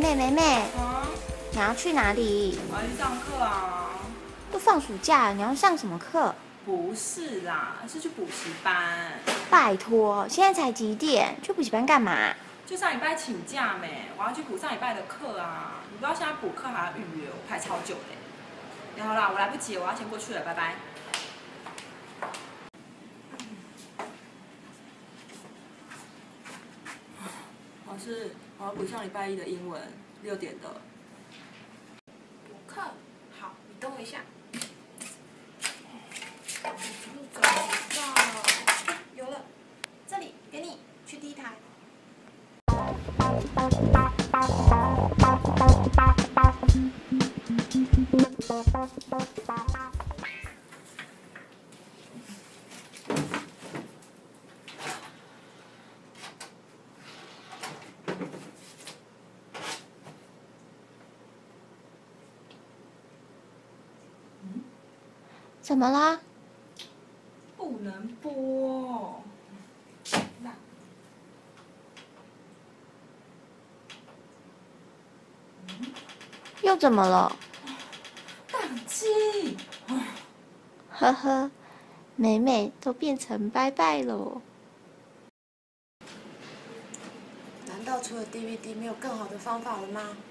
妹， 啊， 你要去哪里？ 我要去上课啊。 都放暑假，你要上什么课？ 不是啦，是去补习班。 拜托，现在才几点？去补习班干嘛？ 就上礼拜请假没，我要去补上礼拜的课啊。你不知道现在补课还要预约，我排超久的。好啦，我来不及，我要先过去了，拜拜。老师，我要补上礼拜一的英文，6点的。 补课，好，你等我一下。找不到，有了，这里给你，去第一台。 怎么啦？ 不能播。那又怎么了？ 宕机。 呵呵，美美都变成拜拜喽。 难道除了 DVD 没有更好的方法了吗？